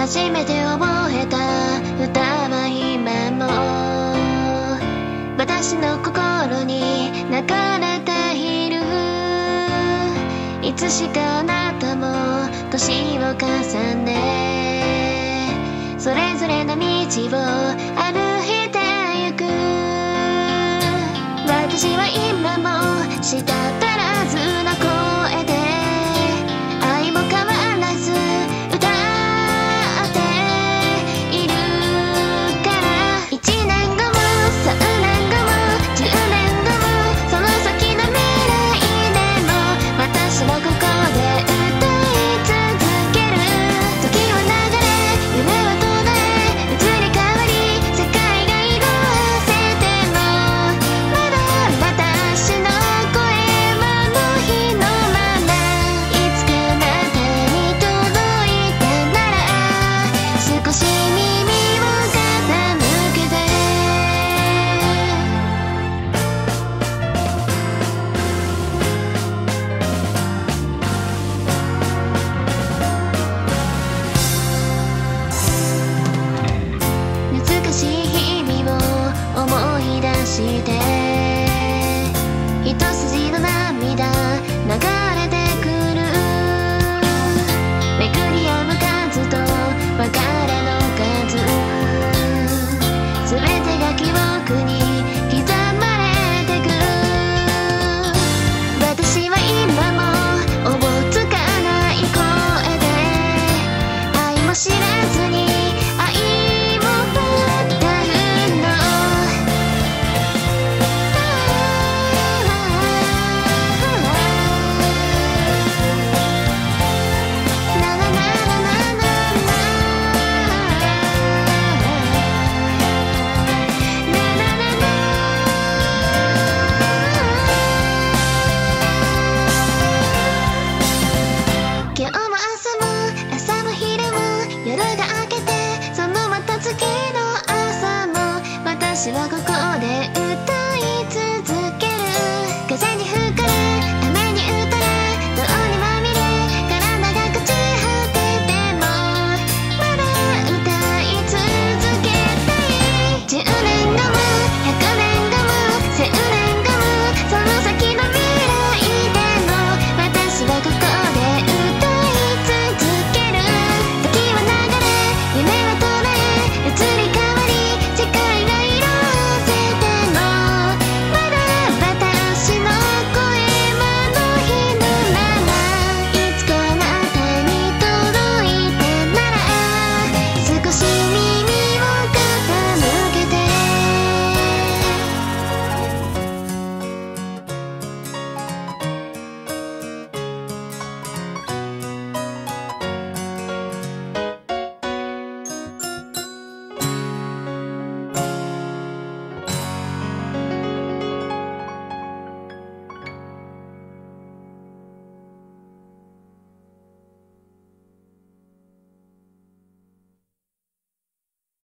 初めて覚えた歌は今も私の心に流れている。いつしかあなたも年を重ねそれぞれの道を歩いてゆく。私は今も舌足らずな声で愛も変わらず歌っているから。1年後も3年後も10年後もその先の未来でも私はここで歌い続ける。時は流れ夢は途絶え移り変わり世界が色あせてもまだ私の声はあの日のまま。いつかあなたに届いたなら少し耳を傾けて。懐かしい日々を思い出して一筋の涙流れてくる。巡り合う数と別れの数全てが記憶に刻まれてく。私は今もおぼつかない声で愛も知らずに愛を歌うの。ララララララ今日も朝も昼も夜が明けてそのまた次の朝も私はここで